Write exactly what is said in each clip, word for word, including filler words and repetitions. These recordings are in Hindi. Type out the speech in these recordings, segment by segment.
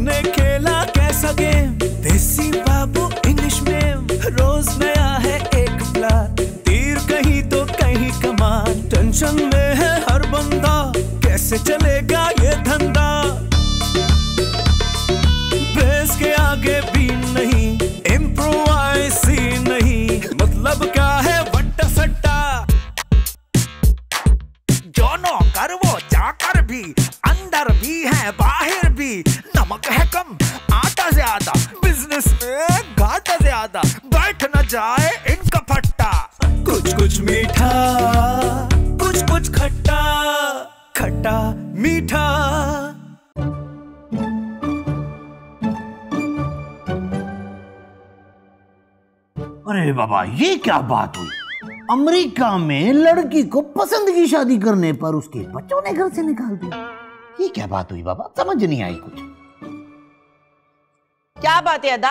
हमने खेला कैसा गेम, देसी बाबू इंग्लिश में, रोज नया है एक प्लान, तीर कहीं तो कहीं कमान, टेंशन में है हर बंदा, कैसे चलेगा ये धंधा, बेस के आगे भी नहीं, इम्प्रोवाइज ही नहीं, मतलब क्या है वट्टा सट्टा, जो नौकर वो जाकर भी, अंदर भी है बाहर भी, नमक है कम आटा ज्यादा, बिजनेस में घाटा ज्यादा, बैठ न जाए इनका फट्टा, कुछ कुछ मीठा कुछ कुछ खट्टा, खट्टा मीठा। अरे बाबा ये क्या बात हुई, अमेरिका में लड़की को पसंद की शादी करने पर उसके बच्चों ने घर से निकाल दिया, ये क्या बात हुई बाबा, समझ नहीं आई कुछ। क्या बात है अदा,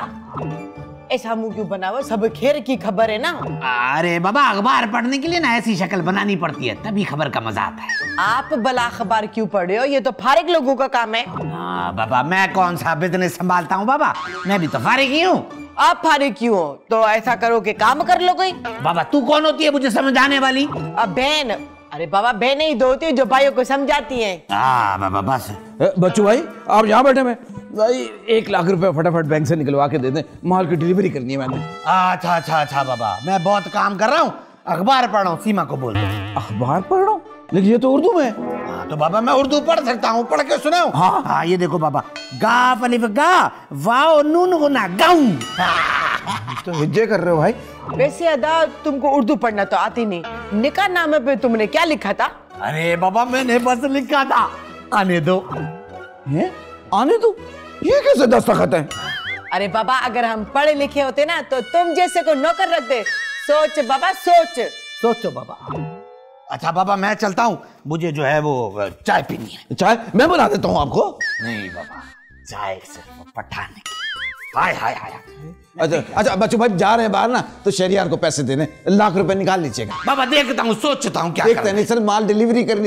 ऐसा मुंह क्यों बना हुआ, सब खेर की खबर है ना। अरे बाबा अखबार पढ़ने के लिए ना ऐसी शक्ल बनानी पड़ती है, तभी खबर का मजा आता है। आप भला अखबार क्यों पढ़ रहे हो, ये तो फारिग लोगों का काम है। हाँ बाबा मैं कौन सा बिजनेस संभालता हूँ बाबा, मैं भी तो फारिग ही हूँ। आप फारिग क्यों हो, तो ऐसा करो कि काम कर लो कोई। बाबा तू कौन होती है मुझे समझाने वाली। अब बहन, अरे बाबा बहनें ही दो होती है जो भाइयों को समझाती हैं। हाँ बाबा बस। बच्चू भाई आप यहाँ बैठे, मैं भाई एक लाख रुपए फटाफट बैंक से निकलवा के दे दें, माल की डिलीवरी करनी है मैंने। अच्छा अच्छा अच्छा बाबा मैं बहुत काम कर रहा हूँ, अखबार पढ़ रहा हूँ, सीमा को बोल दो। अखबार पढ़ रहा हूँ, लेकिन ये तो उर्दू में। हाँ तो बाबा मैं उर्दू पढ़ सकता हूँ, पढ़ के सुनाओ। हाँ हाँ ये देखो बाबा, गा पलिफ गा वाओ नून गुना गाऊं। तो हिज्जे कर रहे हो भाई। वैसे अदा तुमको उर्दू पढ़ना तो आती नहीं, निकाह नामे पे तुमने क्या लिखा था। अरे बाबा मैंने बस लिखा था आने दो। ये आने दो, ये कैसे दस्तखत है। अरे बाबा अगर हम पढ़े लिखे होते ना तो तुम जैसे को नौकर रखते। सोच बाबा सोच। सोचो बाबा। अच्छा बाबा मैं चलता हूँ, मुझे जो है वो चाय पीनी है। चाय मैं बना देता हूँ आपको। नहीं बाबा चाय सिर्फ पठाने की। हाय हाय हाय। अच्छा अच्छा बच्चों भाई जा रहे हैं बाहर ना, तो शहरियार को पैसे देने, लाख रुपए निकाल लीजिएगा। बाबा देखता हूँ, सोचता हूँ क्या देखते नहीं सर, माल डिलीवरी करनी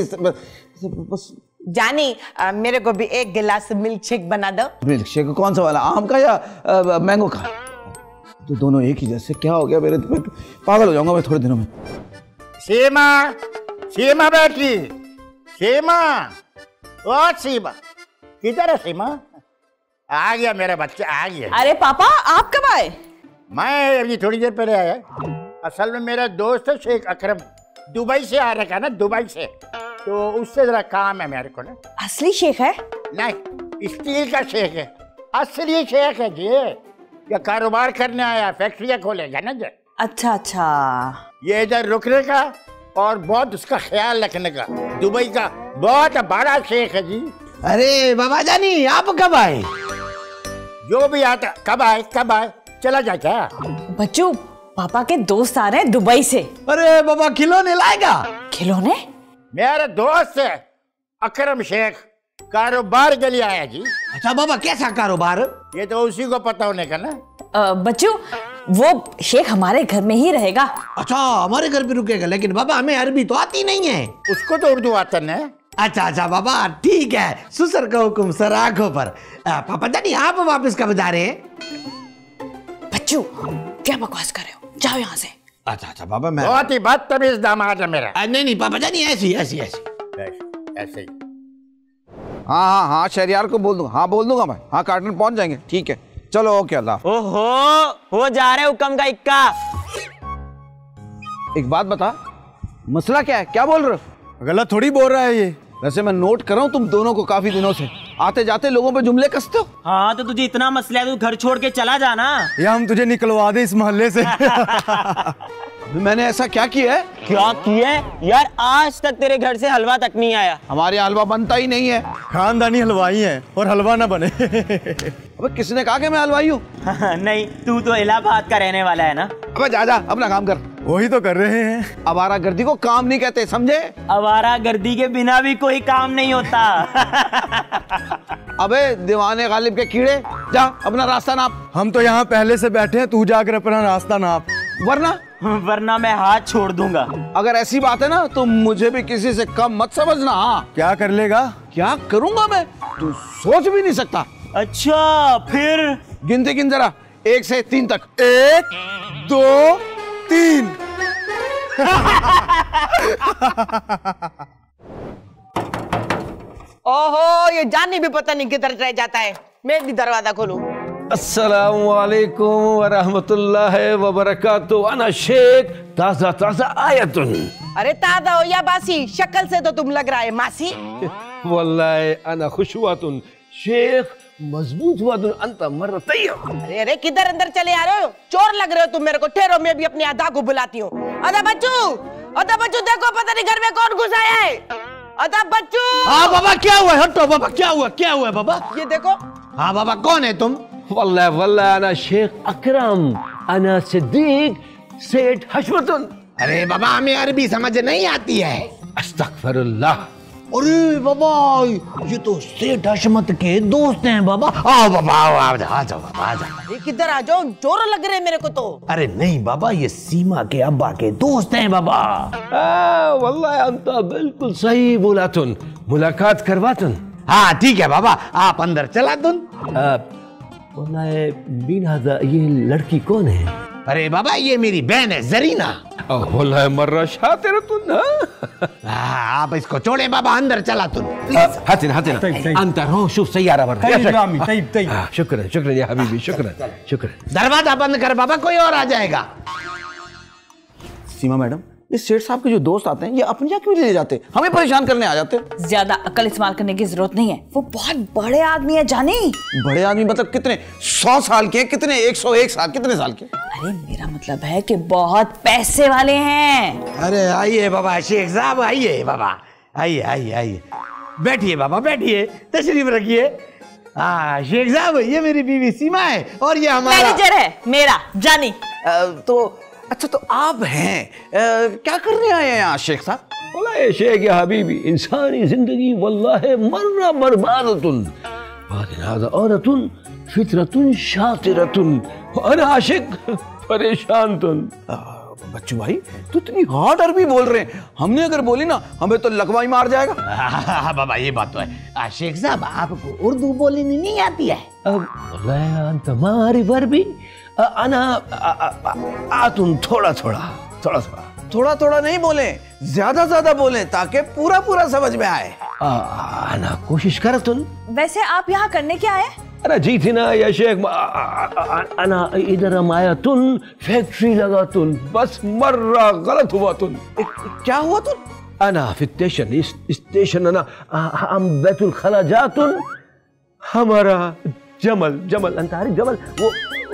बस। जानी आ, मेरे को भी एक गिलास मिल्क शेक बना दो। मिल्क शेक कौन सा वाला, आम का या मैंगो का। तो दोनों एक ही जैसे, क्या हो गया मेरे, पागल हो जाऊंगा मैं थोड़े दिनों में। सीमा सीमा बेटी, सीमा ओ सीमा, किधर है सीमा। आ गया मेरा बच्चा आ गया। अरे पापा आप कब आए। मैं अभी थोड़ी देर पहले आया। असल में मेरा दोस्त है शेख अकरम, दुबई से आ रखा ना, दुबई से, तो उससे जरा काम है मेरे को ना। असली शेख है। नहीं स्टील का शेख है, असली शेख है जी। ये कारोबार करने आया, फैक्ट्रियाँ खोलेगा ना जी। अच्छा अच्छा। ये इधर रुकने का और बहुत उसका ख्याल रखने का, दुबई का बहुत बड़ा शेख है जी। अरे बाबा जानी आप कब आए। जो भी आता, कब आए कब आए, चला जा क्या। बच्चू पापा के दोस्त आ रहे हैं दुबई से। अरे बाबा खिलौने लाएगा। खिलौने। मेरा दोस्त है अकरम शेख, कारोबार के लिए आया जी। अच्छा बाबा कैसा कारोबार। ये तो उसी को पता होने का ना। बच्चू वो शेख हमारे घर में ही रहेगा। अच्छा हमारे घर पे रुकेगा, लेकिन बाबा हमें अरबी तो आती नहीं है। उसको तो उर्दू आता है। अच्छा अच्छा बाबा ठीक है, सुसर का हुक्म सर आंखों पर। आ, पापा जानी आप वापस कब जा रहे हैं। बच्चू क्या बकवास कर रहे हो, जाओ यहाँ से। अच्छा अच्छा बाबा मैं बहुत ही बदतमीज दामाद है मेरा। नहीं नहीं पापा जानी ऐसी ऐसी ऐसी ऐसे ही। हाँ हाँ हाँ शहरियार को बोल दूंगा, हाँ बोल दूंगा मैं, हाँ कार्टन पहुंच जाएंगे। ठीक है चलो ओके अल्लाह। ओहो हो जा रहे हुक्म का इक्का। एक बात बता, मसला क्या है, क्या बोल रहे हो। गलत थोड़ी बोल रहा है ये। वैसे मैं नोट कर रहा हूँ तुम दोनों को काफी दिनों से, आते जाते लोगों पे जुमले कसते हो। हाँ तो तुझे इतना मसला है, तू घर छोड़ के चला जाना, या हम तुझे निकलवा दे इस मोहल्ले से। मैंने ऐसा क्या किया है। क्या किया है यार, आज तक तेरे घर से हलवा तक नहीं आया। हमारे यहाँ हलवा बनता ही नहीं है। खानदानी हलवाई हैं और हलवा ना बने। अबे किसने कहा कि मैं हलवाई हूँ। नहीं तू तो इलाहाबाद का रहने वाला है ना। अबे जा जा अपना काम कर। वही तो कर रहे हैं। आवारागर्दी को काम नहीं कहते, समझे। आवारागर्दी के बिना भी कोई काम नहीं होता। अबे दीवाने गालिब के कीड़े, जा अपना रास्ता नाप। हम तो यहाँ पहले से बैठे हैं, तू जाकर अपना रास्ता नाप। वरना वरना मैं हाथ छोड़ दूंगा। अगर ऐसी बात है ना तो मुझे भी किसी से कम मत समझना। हाँ क्या कर लेगा। क्या करूंगा मैं, तू सोच भी नहीं सकता। अच्छा फिर? गिनते गिन जरा, एक से तीन तक। एक दो तीन। ओहो, ये जानी भी पता नहीं किधर रह जाता है। मैं भी दरवाजा खोलूं। अस्सलामु अलैकुम व रहमतुल्लाहि व बरकातुहू। अना शेख, ताज़ा ताज़ा आयतुन। अरे ताजा हो या बासी, शक्ल से तो तुम लग रहा है मासी। वल्लाहि अना खुशवातुन शेख, मजबूत वातुन अंत मरतैय। अरे अरे किधर अंदर चले आ रहे हो? चोर लग रहे हो तुम मेरे को। ठहरो, मैं भी अपनी अदा को बुलाती हूँ। अदा बच्चू, अदा बच्चू, देखो पता नहीं घर में कौन घुस आया है। अदा बच्चू। हाँ बाबा, क्या हुआ? हटो बाबा, क्या हुआ? क्या हुआ बाबा? ये देखो। हाँ बाबा, कौन है तुम? वल्लाहि वल्लाहि अना शेख अकरम, अना सिद्दीक सेठ हशमतुन। अरे बाबा, हमें अरबी समझ नहीं आती है। अस्तगफिरुल्लाह। अरे बाबा, ये तो सेठ हशमत के दोस्त हैं बाबा। आओ बाबा, आओ, आ जाओ, आ जाओ बाबा, आ जाओ। अरे किधर आ जाओ, चोर लग रहे हैं मेरे को तो। अरे नहीं बाबा, ये सीमा के अब्बा के दोस्त हैं बाबा। वल्लाहि अंत बिल्कुल सही बोला तुन, मुलाकात करवा तुन। हाँ ठीक है बाबा, आप अंदर चला तुम। वल्लाहि बिन ये लड़की कौन है? अरे बाबा, ये मेरी बहन है जरीना। वल्लाहि मर्रा शातिर तुन। हाँ, आप इसको छोड़े बाबा, अंदर चला तुम। हातिन हातिन अंत रो शुफ सैयारा वर। तैब तैब। शुक्र शुक्र या हबीबी, शुक्र शुक्र। दरवाजा बंद कर बाबा, कोई और आ जाएगा। सीमा मैडम, ये सेठ साहब के जो दोस्त आते हैं, ये अपने यहाँ क्यों ले जाते? हमें परेशान करने आ जाते हैं। ज्यादा अकल इस्तेमाल करने की जरूरत नहीं है, वो बहुत बड़े आदमी है जानी। बड़े आदमी मतलब कितने? सौ साल के? कितने? एक सौ एक साल? कितने साल के? अरे मेरा मतलब है कि बहुत पैसे वाले हैं। अरे आइए बाबा, शेख साहब आइए बाबा, आइए आइए आइए, बैठिए बाबा, बैठिए, तशरीफ रखिए। हाँ शेख साहब, ये मेरी बीवी सीमा है और ये हमारा मैनेजर है मेरा जानी। आ, तो अच्छा, तो आप हैं आ, क्या करने आए हैं यहाँ शेख साहब? वल्लाहि शेख या हबीबी, इंसानी जिंदगी वल्लाहि मर्रा बर्बादतुन, बादिन हाज़ा औरतुन फितरतुन शातिरतुन, और आशिक परेशान तुन। बच्चू भाई, तू इतनी हार्ड अरबी बोल रहे हैं, हमने अगर बोली ना, हमें तो लकवाई मार जाएगा। हाँ बाबा, ये बात तो है। शेख साहब, आपको उर्दू बोलनी नहीं आती है? वल्लाहि अंत मारी वर्बी अना आतुन, थोड़ा थोड़ा थोड़ा थोड़ा थोड़ा थोड़ा नहीं बोले, ज्यादा ज्यादा बोले, ताकि पूरा पूरा समझ में आए। अना कोशिश कर तुन। वैसे आप यहाँ करने क्या आए? अरे जी थी ना या शेख, अना इधर आया तुन, फैक्ट्री लगा तुन, बस मर्रा गलत हुआ तुन। क्या हुआ तुन? अना फिर स्टेशन, स्टेशन अना हम बैतुल खला जा तुन, हमारा जमल जमल अंतारी जमल वो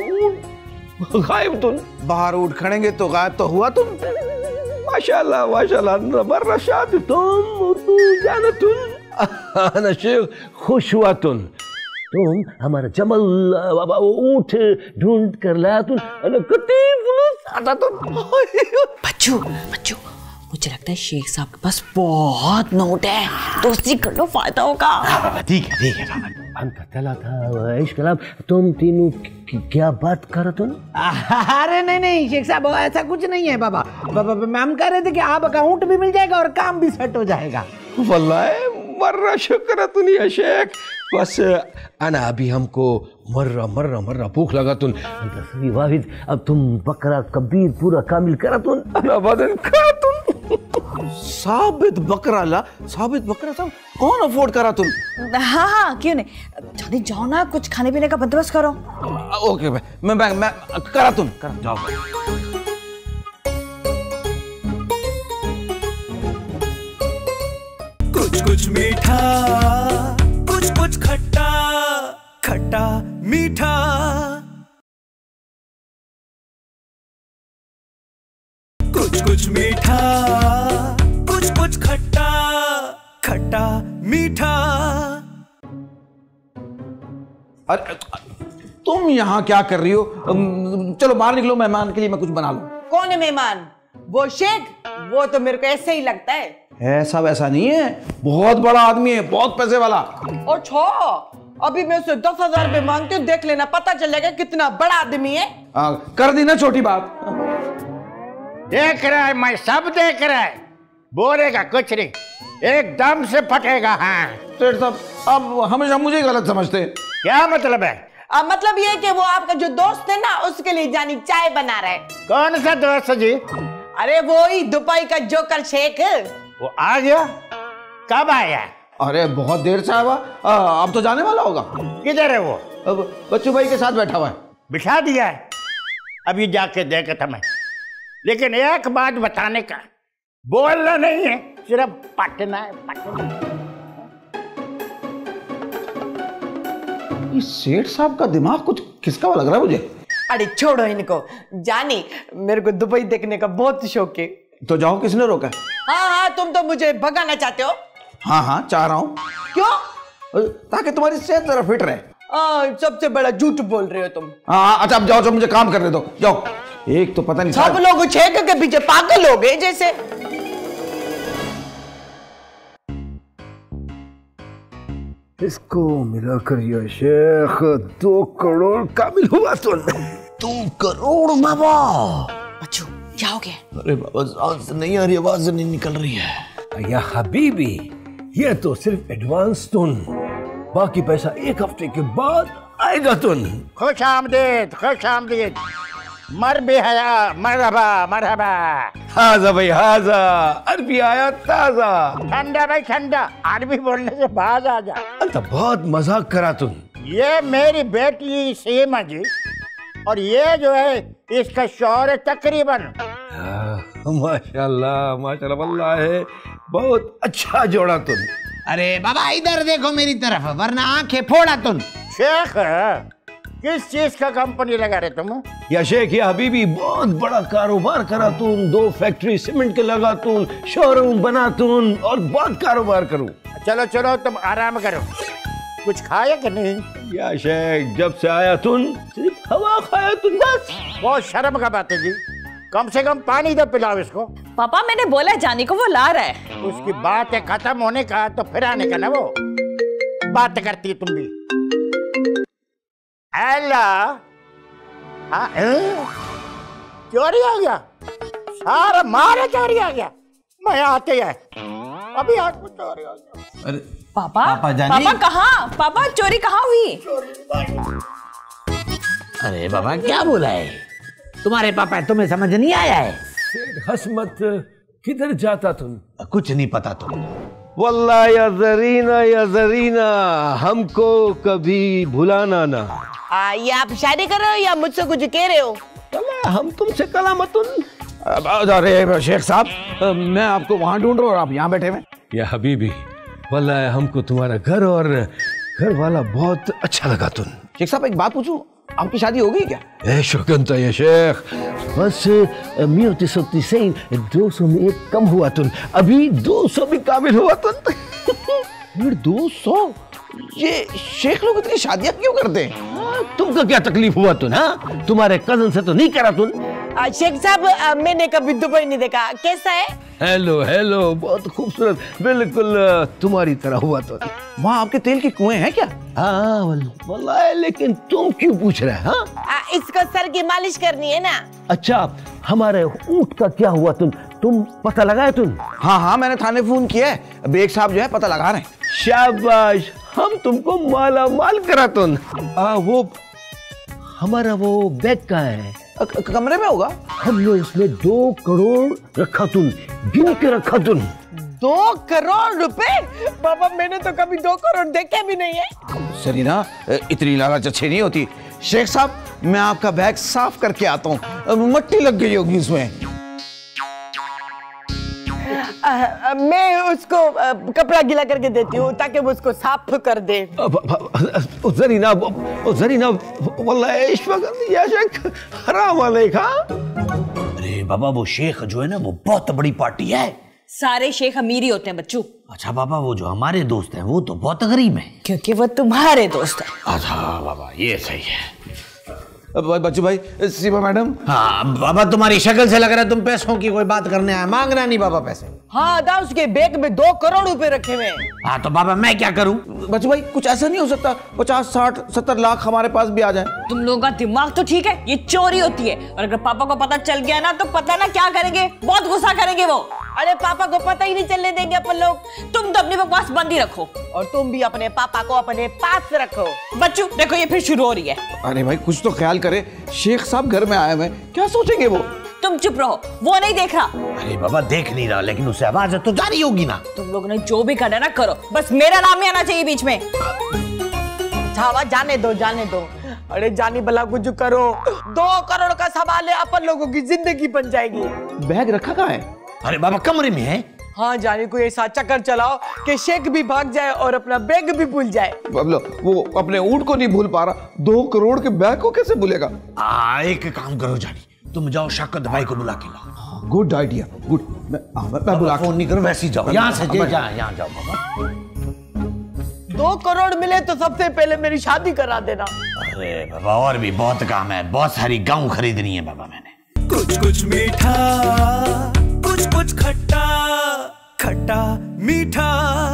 गायब तुन। बाहर उठ खड़ेंगे तो गायब तो हुआ तुम। माशाल्लाह माशाल्लाह, मर्रा शाद तुम, उर्दू जाना तुन। अना शेख खुश हुआ तुन, तुम हमारा जमल बाबा ऊँट ढूंढ कर लाया तुम, कती फुलूस आता तुम। बच्चू बच्चू, मुझे लगता है शेख साहब के पास बहुत नोट है, दोस्ती कर लो, फायदा होगा। ठीक है ठीक है। अंत चला था इश्क कलाम, तुम तीनों क्या बात कर तुम? अरे नहीं नहीं शेख साहब, ऐसा कुछ नहीं है बाबा। बाबा हम कह रहे थे कि आपका ऊँट भी मिल जाएगा और काम भी सेट हो जाएगा। वल्लाहि मर्रा शुक्र तुन या शेख, बस अना अभी हमको मर्रा मर्रा मर्रा भूख लगा तुन, वाहिद अब तुम बकरा कबीर पूरा कामिल करा तुन, अना बदन खा तुन। साबित बकरा ला, साबित बकरा साहब कौन अफोर्ड करा तुम? हाँ हाँ क्यों नहीं, जल्दी जाओ ना, कुछ खाने पीने का बंदोबस्त करो। ओके भाई, मैं मैं, मैं करा तुम करा जाओ। कुछ कुछ मीठा, कुछ कुछ खट्टा, खट्टा मीठा। कुछ कुछ मीठा, कुछ कुछ खट्टा, खट्टा मीठा। अरे तुम यहाँ क्या कर रही हो? चलो बाहर निकलो, मेहमान के लिए मैं कुछ बना लूं। कौन है मेहमान? वो शेख? वो तो मेरे को ऐसे ही लगता है। ऐसा वैसा नहीं है, बहुत बड़ा आदमी है, बहुत पैसे वाला। और छो, अभी मैं उसे दस हजार रुपए मांगती हूँ, देख लेना, पता चलेगा कितना बड़ा आदमी है। आ, कर दी ना छोटी बात। देख रहा है, मैं सब देख रहा है, बोलेगा कुछ नहीं, एकदम से फटेगा। हाँ सेठ साहब, अब हमेशा मुझे गलत समझते हैं। क्या मतलब है? आ, मतलब ये कि वो आपका जो दोस्त है ना, उसके लिए जानी चाय बना रहे। कौन सा दोस्त जी? अरे वो ही दुबई का जोकर शेख। वो आ गया? कब आया? अरे बहुत देर से आया हुआ। आ, अब तो जाने वाला होगा। किधर है वो? अब बच्चू भाई के साथ बैठा हुआ है। बिठा दिया है? अभी जाके देखता मैं। लेकिन एक बात बताने का, बोलना नहीं है, सिर्फ पटना है, पटना। इस सेठ साहब का दिमाग कुछ किसका लग रहा है मुझे। अरे छोड़ो इनको, जानी मेरे को दुबई देखने का बहुत शौक है। तो जाओ, किसने रोका? हाँ हाँ, तुम तो मुझे भगाना चाहते हो। हाँ हाँ चाह रहा हूँ। क्यों? ताकि तुम्हारी सेहत जरा फिट रहे। आ, सबसे बड़ा झूठ बोल रहे हो तुम। हाँ अच्छा, अब जाओ, जाओ, मुझे काम करने दो, जाओ। एक तो पता नहीं सब लोग छेक के पीछे पागल हो गए जैसे। इसको मिलाकर यह शेख दो करोड़ काबिल हुआ तो दो करोड़ बाबा। बच्चू क्या हो गया? अरे बाबा सांस नहीं आ रही, आवाज नहीं निकल रही है। या हबीबी, ये तो सिर्फ एडवांस तुन, बाकी पैसा एक हफ्ते के बाद आएगा तुन। खुश आमदीद, खुश आमदीद। मर भी हया, मरहबा मरहबा। हाजा भाई हाजा, अरबी आया ताजा। ठंडा भाई ठंडा, अरबी बोलने से बाज आ जा। अंत बहुत मजाक करा तुम। ये मेरी बेटी सीमा जी, और ये जो है इसका शौहर है तकरीबन। माशाल्लाह माशाल्लाह, वल्लाह है बहुत अच्छा जोड़ा तुम। अरे बाबा इधर देखो मेरी तरफ, वरना आंखें फोड़ा तुम। शेख किस चीज का कंपनी लगा रहे तुम? या शेख या हबीबी, बहुत बड़ा कारोबार करा तुम, दो फैक्ट्री सीमेंट के लगा तुम, शोरूम बना तुम, और बहुत कारोबार करूं। चलो चलो तुम आराम करो, कुछ खाया कि नहीं? या शेख जब से आया तुम सिर्फ हवा खाया तुम बस। बहुत शर्म का बात है जी, कम से कम पानी तो पिलाओ इसको। पापा मैंने बोला जाने को, वो ला रहा है। उसकी बात है खत्म होने का तो फिर आने का ना, वो बात करती है तुम भी। अल्लाह, हाँ चोरी आ गया, सारा मारा चोरी आ गया। मैं आते है अभी आज कुछ चोरी आ गया। अरे पापा पापा जानी? पापा कहाँ? पापा चोरी कहाँ हुई? अरे बाबा क्या बोला है तुम्हारे पापा, तुम्हें समझ नहीं आया है? हंस मत, किधर जाता तुम? कुछ नहीं पता तुम। वल्लाह या जरीना या जरीना, हमको कभी भुलाना ना। आ, ये आप शादी कर रहे हो या मुझसे कुछ कह रहे हो? हम तुमसे कलामतुन। अरे शेख साहब, मैं आपको वहां ढूंढ रहा हूँ और आप यहाँ बैठे हुए। या हबीबी, वल्लाह हमको तुम्हारा घर और घर वाला बहुत अच्छा लगा तुम। शेख साहब एक बात पूछूं, आपकी शादी हो गई क्या? ए शुक्र ये शेख, बस मियोती सत्ती से दो सौ में एक कम हुआ तुम, अभी दो सौ भी काबिल हुआ तुम। फिर दो सौ? ये शेख लोग इतनी शादियां क्यों करते हैं? तुमको क्या तकलीफ हुआ तुम? हाँ तुम्हारे कजन से तो नहीं करा तुम? शेख साहब मैंने कभी दुबई नहीं देखा, कैसा है? हेलो हेलो, बहुत खूबसूरत, बिल्कुल तुम्हारी तरह हुआ तो। वहाँ आपके तेल के कुएं हैं क्या? हाँ वल्लाह, लेकिन तुम क्यों पूछ रहे हैं? हाँ इसको सर की मालिश करनी है ना। अच्छा, हमारे ऊंट का क्या हुआ तुम तुम पता लगाए तुम? हाँ हाँ मैंने थाने फोन किया है, बेग साहब जो है पता लगा रहे हैं। शाबाश, हम तुमको माला माल करा तुम। आ, वो हमारा वो बैग कहाँ है? कमरे में होगा। हमने उसमें दो करोड़ रखा तुम, गिन के रखा तुम। दो करोड़ रुपए? बाबा मैंने तो कभी दो करोड़ देखे भी नहीं है। सरीना, इतनी लालच अच्छी नहीं होती। शेख साहब मैं आपका बैग साफ करके आता हूँ, मट्टी लग गई होगी उसमें। आ, आ, मैं उसको आ, कपड़ा गीला करके देती हूँ ताकि वो उसको साफ कर दे। जरीना जरीना वल्लाह इस वक्त या शेख हराम अलैका। अरे बाबा वो शेख जो है ना वो बहुत बड़ी पार्टी है। सारे शेख अमीर ही होते हैं बच्चू। अच्छा बाबा, वो जो हमारे दोस्त हैं वो तो बहुत गरीब हैं। क्योंकि वो तुम्हारे दोस्त हैं। अच्छा बाबा ये सही है। बच्चू भाई, सीमा मैडम। हाँ बाबा, तुम्हारी शक्ल से लग रहा है तुम पैसों की कोई बात करने आए, मांगना नहीं बाबा पैसे। हाँ दा उसके बैग में दो करोड़ रुपए रखे हुए हैं। हाँ तो बाबा मैं क्या करूं? बच्चू भाई कुछ ऐसा नहीं हो सकता, पचास साठ सत्तर लाख हमारे पास भी आ जाए। तुम लोगों का दिमाग तो ठीक है, ये चोरी होती है, और अगर पापा को पता चल गया ना तो पता ना क्या करेंगे, बहुत गुस्सा करेंगे वो। अरे पापा को पता ही नहीं चलने देंगे अपन लोग। तुम तो अपनी बकवास बंद ही रखो और तुम भी अपने पापा को अपने पास रखो। बच्चू देखो ये फिर शुरू हो रही है। अरे भाई कुछ तो ख्याल करे, शेख साहब घर में आए हुए, क्या सोचेंगे वो? तुम चुप रहो, वो नहीं देख रहा। अरे बाबा देख नहीं रहा, लेकिन उसे आवाज तो जारी होगी ना। तुम लोगों ने जो भी करना ना करो, बस मेरा नाम नहीं आना चाहिए बीच में। छावा जाने दो जाने दो। अरे जानी भला कुछ करो, दो करोड़ का सवाल है, अपन लोगों की जिंदगी बन जाएगी। बैग रखा कहाँ है? अरे बाबा कमरे में है। हाँ जानी कोई ऐसा चक्कर चलाओ कि शेख भी भाग जाए और अपना बैग भी भूल जाए। बबलो वो अपने ऊंट को नहीं भूल पा रहा, दो करोड़ के बैग को कैसे भूलेगा? आ, एक काम करो जानी, तुम जाओ शौकत भाई को बुला के लाओ। Good idea, good. मैं मैं बुला फोन नहीं करो, वैसे ही जाओ यहाँ से, यहाँ जाओ बाबा। दो करोड़ मिले तो सबसे पहले मेरी शादी करा देना। अरे बाबा और भी बहुत काम है, बहुत सारी गाँव खरीदनी है बाबा मैंने। कुछ कुछ मीठा, कुछ कुछ खट्टा, खट्टा मीठा।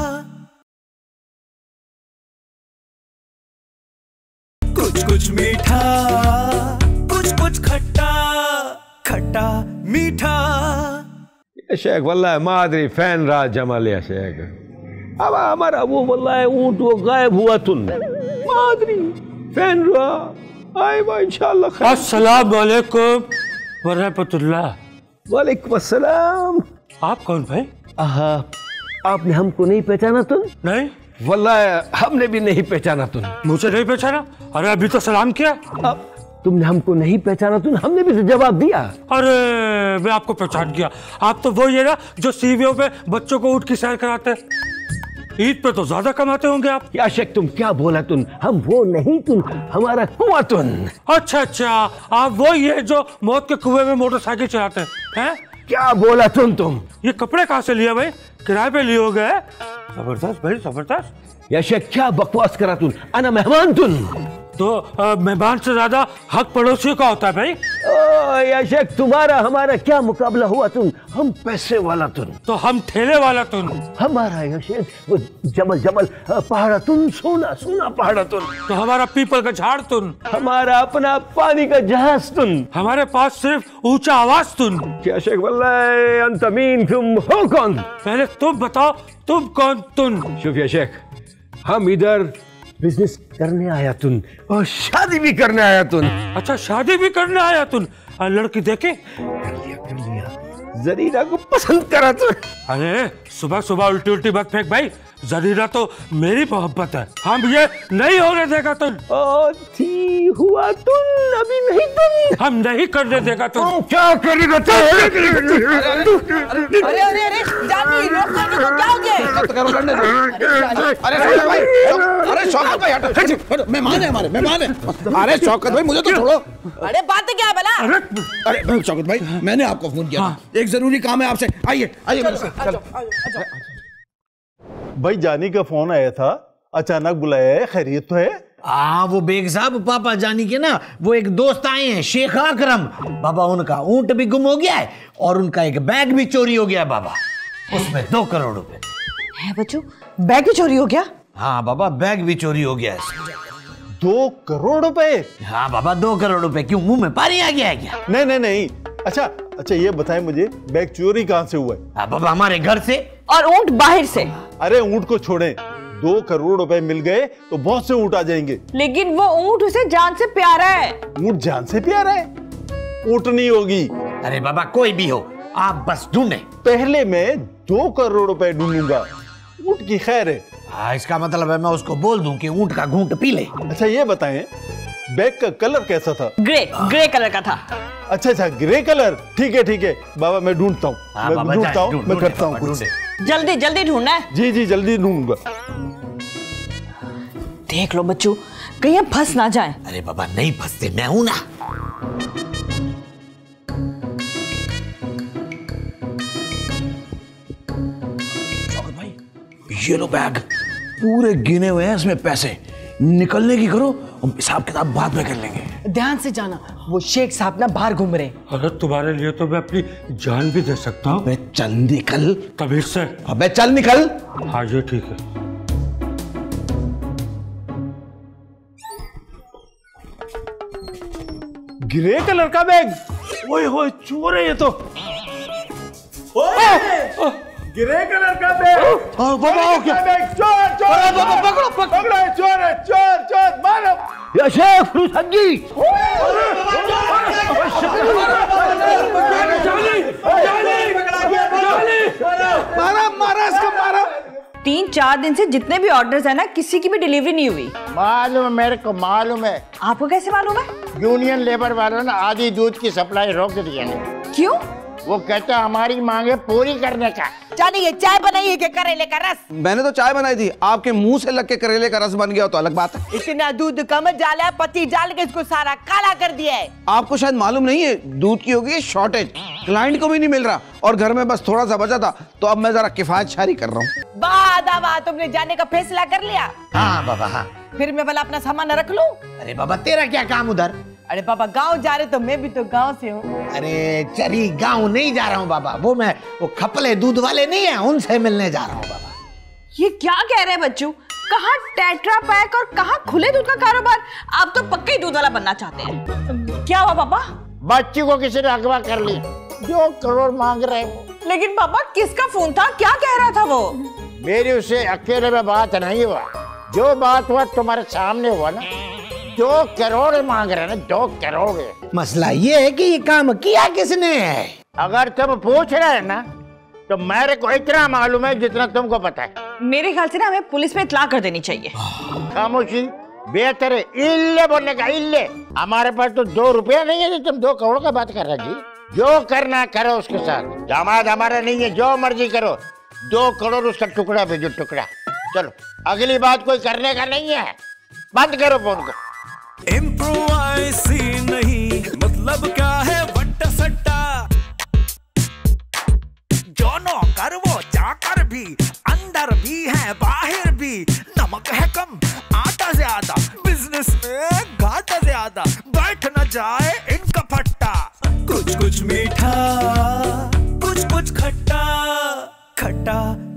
कुछ कुछ मीठा, कुछ कुछ खट्टा, खट्टा मीठा। शेख वल्लाह मादरी फैन रहा जमाल या शेख। अब हमारा वो वल्लाह ऊँट वो गायब हुआ तुम मादरी फैन रहा। आए बा इंशाल्लाह। अस्सलाम वालेकुम व रहमतुल्लाह। वालेकुम अस्सलाम। आप कौन भाई? आहा, आपने हमको नहीं पहचाना तुम? नहीं वल्लाह हमने भी नहीं पहचाना तुम। मुझे नहीं पहचाना? अरे अभी तो सलाम किया। अब तुमने हमको नहीं पहचाना तुम, हमने भी तो जवाब दिया। अरे मैं आपको पहचान गया, आप तो वो ये ना जो सीवियों पे बच्चों को ऊँट की सैर कराते हैं। ईद पे तो ज्यादा कमाते होंगे आप। क्या शेख तुम क्या बोला तुम? हम वो नहीं तुम, हमारा कुआं तुम। अच्छा अच्छा, आप वो ये जो मौत के कुएं में मोटरसाइकिल चलाते हैं? क्या बोला तुम तुम? ये कपड़े कहाँ से लिए भाई? किराए पे लिए हो गए? जबरदस्त भाई जबरदस्त। या शेख क्या बकवास करा तुम? अना मेहमान तुम। तो मेहमान से ज्यादा हक पड़ोसियों का होता है भाई। ओ या शेख तुम्हारा हमारा क्या मुकाबला हुआ तुम? हम पैसे वाला तुम, तो हम ठेले वाला तुम। हमारा या शेख वो जमल जमल पहाड़ा तुम, सोना सोना पहाड़ा तुम। तो हमारा पीपल का झाड़ तुम, हमारा अपना पानी का जहाज तुम, हमारे पास सिर्फ ऊंचा आवाज तुम। क्या शेख वल्लाह अंतमीन तुम हो कौन? पहले तुम बताओ तुम कौन तुम? शुफ या शेख हम इधर बिजनेस करने आया तुम और शादी भी करने आया तुम। अच्छा शादी भी करने आया तुम? लड़की देखे? कर लिया कर लिया, जरीरा को पसंद करा तुम। अरे सुबह सुबह उल्टी उल्टी मत फेंक भाई, जरीरा तो मेरी मोहब्बत है, हम ये नहीं होने देगा तुम। ओ थी हुआ तुम, अभी नहीं तुम, हम नहीं करने देगा तुम। क्या करेगा तुम? अरे अरे अरे जानी रोको रोको, क्या हो गया? अरे शौकत भाई हटो, मेहमान है हमारे, मेहमान है। अरे शौकत भाई मुझे तो छोड़ो। अरे बात क्या है भला? अरे अरे शौकत भाई मैंने आपको फोन किया, एक जरूरी काम है आपसे। आइए आइए मेरे साथ। भाई जानी का फोन आया था, अचानक बुलाया है, खैरियत तो है? हाँ वो बेग साहब पापा जानी के ना वो एक दोस्त आए हैं शेख अकरम बाबा, उनका ऊंट भी गुम हो गया है और उनका एक बैग भी चोरी हो गया बाबा, उसमें दो करोड़ रुपए है। बच्चों बैग भी चोरी हो गया? हाँ बाबा बैग भी चोरी हो गया है। दो करोड़ रुपए? हाँ बाबा दो करोड़ रुपए। क्यों मुंह में पानी आ गया है क्या? नहीं नहीं नहीं। अच्छा अच्छा ये बताएं मुझे, बैग चोरी कहाँ से हुआ है? हाँ बाबा हमारे घर से। और ऊंट बाहर से। अरे ऊंट को छोड़ें, दो करोड़ रुपए मिल गए तो बहुत से ऊंट आ जाएंगे। लेकिन वो ऊंट उसे जान से प्यारा है। ऊंट जान से प्यारा है? ऊंटनी होगी। अरे बाबा कोई भी हो, आप बस ढूंढे। पहले मैं दो करोड़ रुपए ढूंढूंगा, ऊंट की खैर है। हाँ इसका मतलब है मैं उसको बोल दूं कि ऊंट का घूंट पी ले। अच्छा ये बताएं बैग का कलर कैसा था? ग्रे ग्रे कलर का था। अच्छा अच्छा ग्रे कलर, ठीक है ठीक है बाबा मैं ढूंढता हूँ, मैं ढूंढता हूँ, मैं करता हूँ कुछ। जल्दी जल्दी ढूंढना है। जी जी जल्दी ढूंढूंगा। देख लो बच्चों कहीं हम फंस ना जाएं। अरे बाबा नहीं फंसते, मैं हूं ना। भाई ये लो बैग, पूरे गिने हुए हैं इसमें पैसे, निकलने की करो, हिसाब किताब बाद में कर लेंगे। ध्यान से जाना, वो शेख साहब ना बाहर घूम रहे। अरे तुम्हारे लिए तो मैं अपनी जान भी दे सकता हूँ। चल निकल कबीर से। अबे चल निकल। हाँ ये ठीक है। ग्रे कलर का बैग, ओए होए चोर है ये तो। ग्रे कलर का बैग। बाबा हो क्या? चोर चोर पकड़ो पकड़ो, चोर है, चोर चोर मारो। या शेख फुरुसंगी। मारा मारा इसको मारा। तीन चार दिन से जितने भी ऑर्डर्स है ना, किसी की भी डिलीवरी नहीं हुई। मालूम है मेरे को, मालूम है। आपको कैसे मालूम है? यूनियन लेबर वालों ने आधी दूध की सप्लाई रोक दी है। क्यों? वो कहते हैं हमारी मांगे पूरी करने का। जानी ये चाय बनाई है कि करेले का रस? मैंने तो चाय बनाई थी, आपके मुंह से लग के करेले का रस बन गया तो अलग बात है। इतना दूध कम डाला, पत्ती डाल के इसको सारा काला कर दिया है। आपको शायद मालूम नहीं है, दूध की होगी शॉर्टेज, क्लाइंट को भी नहीं मिल रहा और घर में बस थोड़ा सा बचा था, तो अब मैं जरा किफायत शारी कर रहा हूँ। वाह वाह, तुमने जाने का फैसला कर लिया? हाँ बाबा हाँ। फिर मैं भला अपना सामान रख लूं? अरे बाबा तेरा क्या काम उधर? अरे बाबा गांव जा रहे तो मैं भी तो गांव से हूँ। अरे चरी गांव नहीं जा रहा हूँ बाबा, वो मैं वो खपले दूध वाले नहीं है, उनसे मिलने जा रहा हूँ बाबा। ये क्या कह रहे हैं बच्चू? कहाँ टेट्रा पैक और कहाँ खुले दूध का कारोबार? आप तो पक्का ही दूध वाला बनना चाहते हैं। क्या हुआ पापा? बच्ची को किसी ने अगवा कर ली, दो करोड़ मांग रहे हैं वो। लेकिन पापा किसका फोन था, क्या कह रहा था वो? मेरी उससे अकेले में बात नहीं हुआ, जो बात हुआ तुम्हारे सामने हुआ ना। दो करोड़ मांग रहे हैं ना, दो करोड़। मसला ये है कि ये काम किया किसने है? अगर तुम पूछ रहे हैं ना, तो मेरे को इतना मालूम है जितना तुमको पता है। मेरे ख्याल से ना हमें पुलिस में इत्तला कर देनी चाहिए। खामोशी बेहतर है, इल्ले बोलने का इल्ले। हमारे पास तो दो रुपया नहीं है, तुम दो करोड़ का बात कर रहे जी। जो करना करो उसके साथ, दामाद हमारा नहीं है, जो मर्जी करो। दो करोड़ उसका टुकड़ा भेजो, टुकड़ा। चलो अगली बात कोई करने का नहीं है, बंद करो फोन को। इम्प्रोवाइज नहीं, मतलब क्या है वट्टा सट्टा। जो नौकर वो चाकर भी, अंदर भी है बाहर भी। नमक है कम आटा ज्यादा, बिजनेस में घाटा ज्यादा। बैठ न जाए इनका फट्टा। कुछ कुछ मीठा, कुछ कुछ खट्टा खट्टा